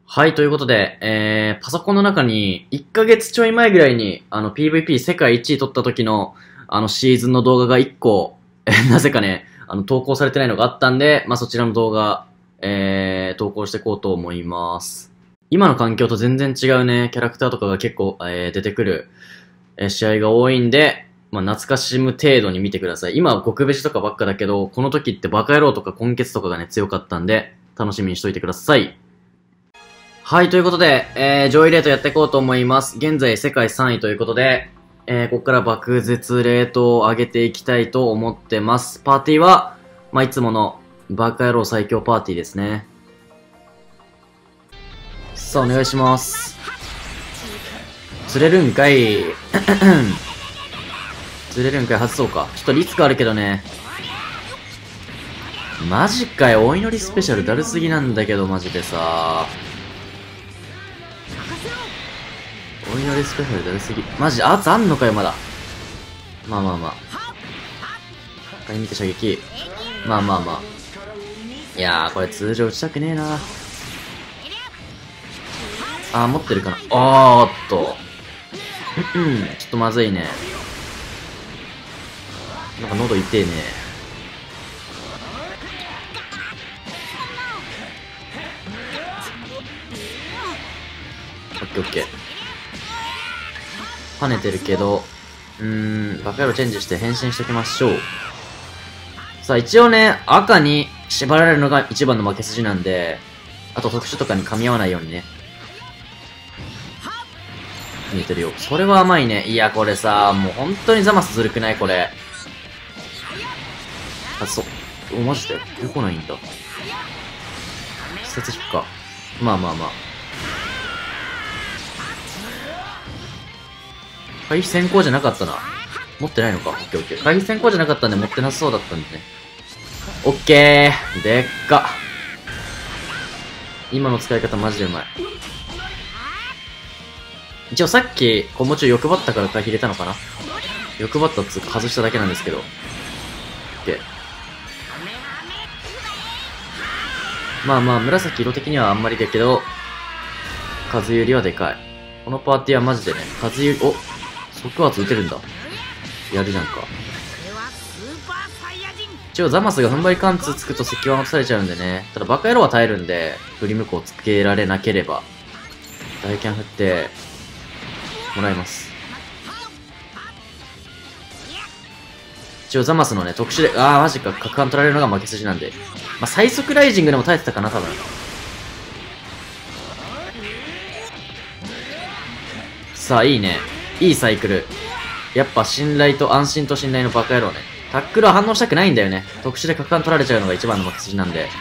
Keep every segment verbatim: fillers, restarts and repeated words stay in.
はい、ということで、えー、パソコンの中にいっかげつちょい前ぐらいに、あの、ピーブイピー 世界一位取った時の、あの、シーズンの動画がいっこ、えー、なぜかね、あの、投稿されてないのがあったんで、まあ、そちらの動画、えー、投稿していこうと思います。今の環境と全然違うね、キャラクターとかが結構、えー、出てくる、えー、試合が多いんで、まあ、懐かしむ程度に見てください。今は極べしとかばっかだけど、この時ってバカ野郎とか根血とかがね、強かったんで、楽しみにしといてください。はい、ということで、えー、上位レートやっていこうと思います。現在世界さんいということで、えー、ここから爆絶レートを上げていきたいと思ってます。パーティーは、まあ、いつものバカ野郎最強パーティーですね。さあ、お願いします。釣れるんかい。釣れるんかい、外そうか。ちょっとリスクあるけどね。マジかよ、お祈りスペシャルだるすぎなんだけど、マジでさ。お祈りスペシャルだるすぎ。マジ、圧あんのかよ、まだ。まあまあまあ。一回見て射撃。まあまあまあ。いやー、これ通常打ちたくねえな。あー、持ってるかな。あーっと。うん、ちょっとまずいね。なんか喉痛えね。オッケーオッケー。跳ねてるけど、うーん、バカ野郎チェンジして変身しときましょう。さあ、一応ね、赤に縛られるのが一番の負け筋なんで、あと特殊とかに噛み合わないようにね。見えてるよ。それは甘いね。いや、これさ、もう本当にザマスずるくないこれ。あ、そう。お、マジで出こないんだ。施設引くか。まあまあまあ。回避先行じゃなかったな。持ってないのか。オッケーオッケー。回避先行じゃなかったんで持ってなさそうだったんでね。オッケー。でっか。今の使い方マジでうまい。一応さっき、コンボ中欲張ったから回避入れたのかな。欲張ったっつうか外しただけなんですけど。オッケー。まあまあ、紫色的にはあんまりだけど、数有利はでかい。このパーティーはマジでね、数有利、お即圧打てるんだ。やるじゃんか。一応ザマスが踏ん張り貫通つくと石腕落とされちゃうんでね。ただバカ野郎は耐えるんで、振り向こうつけられなければ、大キャン振って、もらいます。一応ザマスのね、特殊で、あーマジか、角感取られるのが負け筋なんで。まあ、最速ライジングでも耐えてたかな、多分。さあ、いいね。いいサイクル。やっぱ信頼と安心と信頼のバカ野郎ね。タックルは反応したくないんだよね。特殊で角感取られちゃうのが一番の負け筋なんで。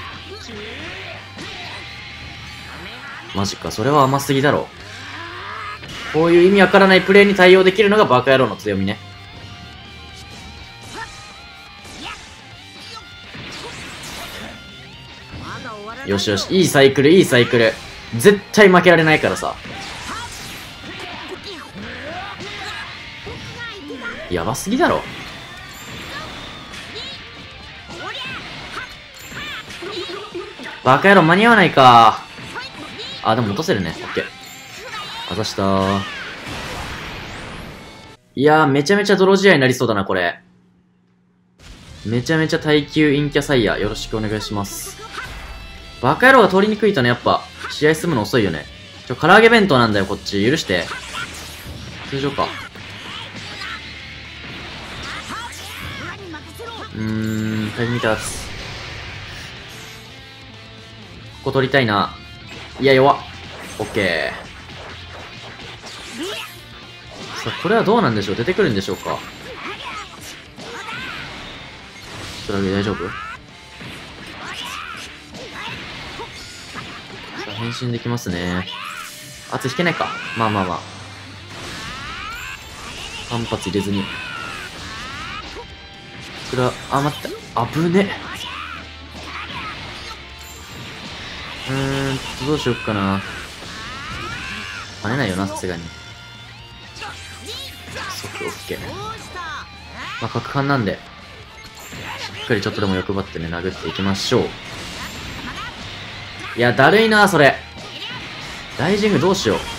マジか、それは甘すぎだろ。こういう意味わからないプレイに対応できるのがバカ野郎の強みね。よしよし、いいサイクル、いいサイクル。絶対負けられないからさ。やばすぎだろ。バカ野郎間に合わないか。あ、でも落とせるね。オッケー。あざしたー。いやー、めちゃめちゃ泥試合になりそうだな、これ。めちゃめちゃ耐久陰キャサイヤー、よろしくお願いします。バカ野郎が通りにくいとね、やっぱ、試合進むの遅いよね。ちょ、唐揚げ弁当なんだよ、こっち。許して。通常か。うーん、タイミーターツ。ここ取りたいな。いや、弱っ。オッケー。さあ、これはどうなんでしょう。出てくるんでしょうか。唐揚げ大丈夫？さあ、変身できますね。圧引けないか。まあまあまあ。反発入れずに。これは、あ、待って。危ね。うーんと、どうしよっかな。跳ねないよな、さすがに。即オッケー。まあ、角感なんで、しっかりちょっとでも欲張ってね、殴っていきましょう。いや、だるいな、それ。 ライジングどうしよう。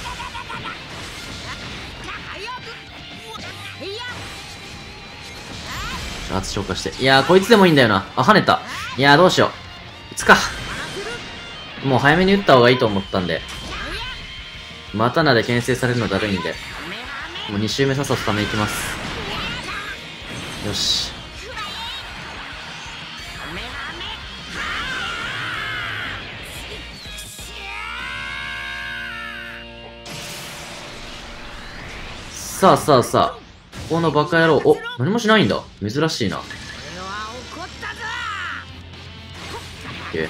圧消化して。いやー、こいつでもいいんだよな。あ、跳ねた。いやー、どうしよう。打つか。もう早めに打った方がいいと思ったんで。またなで牽制されるのだるいんで。もうに周目さっさとためいきます。よし。さあさあさあ。ここのバカ野郎。お、何もしないんだ。珍しいな。オッケー。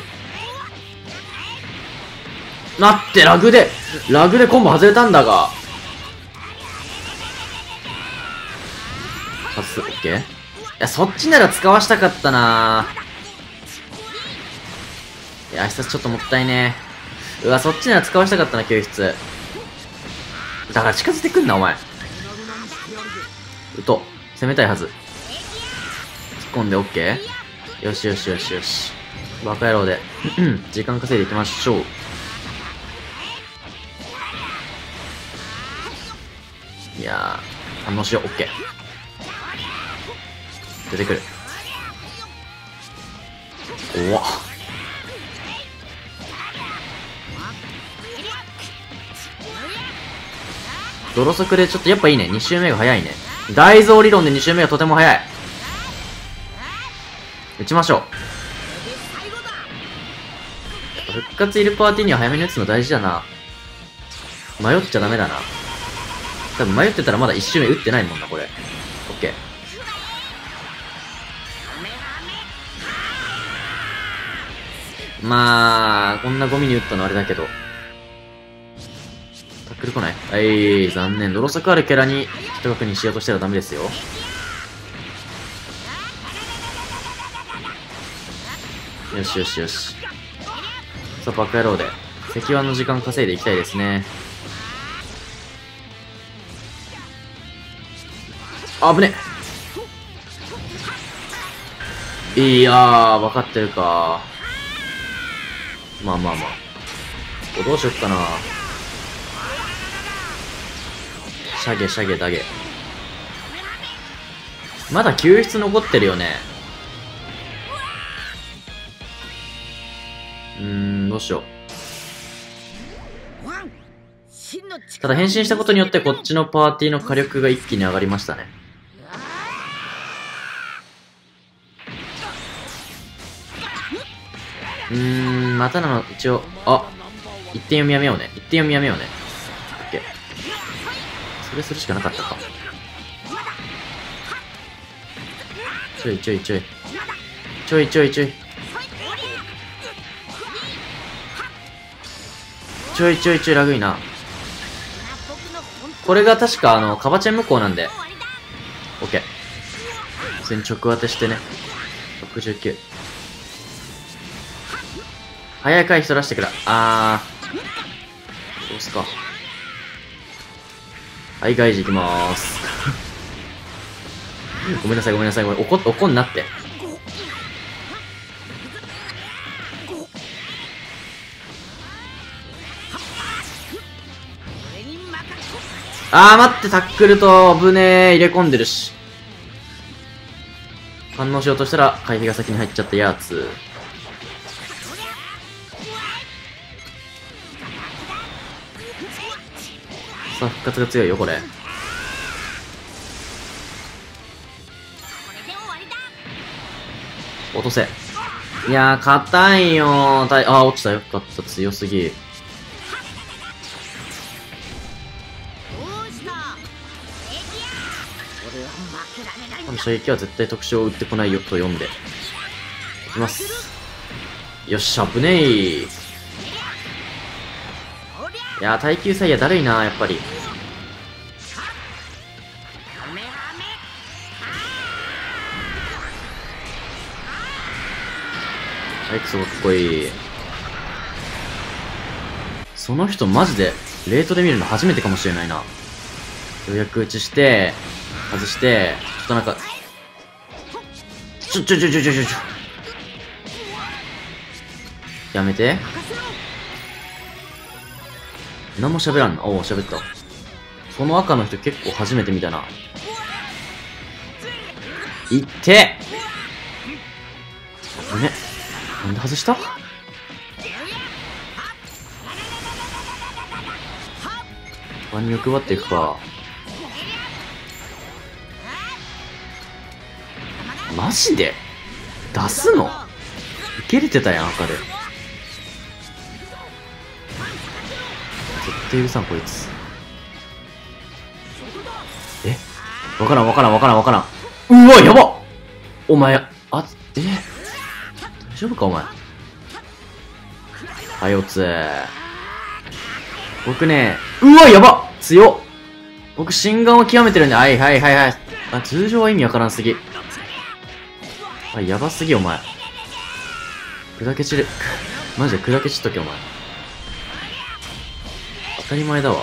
待って、ラグで、ラグでコンボ外れたんだが。外す、オッケー。いや、そっちなら使わしたかったな。いや、挨拶ちょっともったいねえ。うわ、そっちなら使わしたかったな、救出。だから近づいてくんな、お前。うと、攻めたいはず。突っ込んでオッケー。よしよしよしよし。バカ野郎で。時間稼いでいきましょう。いやー、反応しよう。オッケー。出てくる。おわ。泥速でちょっとやっぱいいね。に周目が早いね。大蔵理論でに周目がとても早い。打ちましょう。復活いるパーティーには早めに打つの大事だな。迷っちゃダメだな。多分迷ってたらまだいち周目打ってないもんな、これ。オッケー。まあ、こんなゴミに打ったのあれだけど。タックル来ない？はい、残念。泥速あるキャラに一確認しようとしたらダメですよ。よしよしよし。さあ、バカ野郎で。石腕の時間稼いでいきたいですね。あぶねえ。いやー、分かってるか。まあまあまあ。どうしよっかな。シャゲシャゲダゲ。まだ救出残ってるよね。うーん、どうしよう。ただ変身したことによってこっちのパーティーの火力が一気に上がりましたね。うーん、またなの、一応、あ、一点読みやめようね。一点読みやめようね。オッケー。それするしかなかったか。ちょいちょいちょい。ちょいちょいちょい。ちょいちょいちょいラグいな。これが確かあの、カバチェン向こうなんで。オッケー。普通に直当てしてね。ろくじゅうきゅう。早い回避取らしてくら。あー。どうすか。はい、外事いきまーす。ごめんなさい、ごめんなさい、ごめん。怒、怒んなって。あー、待って、タックルと危ねー。入れ込んでるし。反応しようとしたら、回避が先に入っちゃったやつ。さあ、復活が強いよ、これ。落とせ。いやー、硬いよー。たいあー、落ちた。よかった。強すぎ。この射撃は絶対特徴を打ってこないよと読んで。いきます。よっしゃ、危ねえ。いやー、耐久サイヤだるいな、やっぱり。アイクスもかっこいい。その人マジで、レートで見るの初めてかもしれないな。ようやく打ちして、外して、ちょっとなんか、ちょちょちょちょちょちょちょ。やめて。 何も喋らんな。おお、喋った。その赤の人結構初めて見たな。いって危ね。なんで外した？他に欲張っていくか。マジで出すの？いけれてたやん、赤で。絶対許さん、こいつ。え？わからん、わからん、わからん、わからん。うわ、やば！お前、あ、え？大丈夫か、お前。はい、おつ。僕ね、うわ、やば！強っ！僕、心眼を極めてるんで、はいはいはいはい。あ、通常は意味わからんすぎ。あ、やばすぎ、お前。砕け散る。マジで砕け散っとけ、お前。当たり前だわ。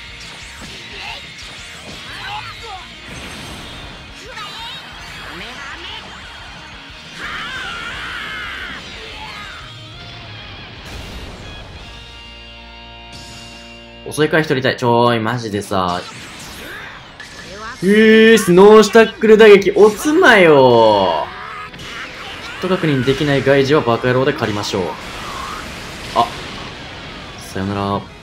襲い返し取りたい。ちょーい、マジでさ。うーす、ノースタックル打撃、押すなよー。ヒット確認できない外事はバカ野郎で借りましょう。あ、さよなら。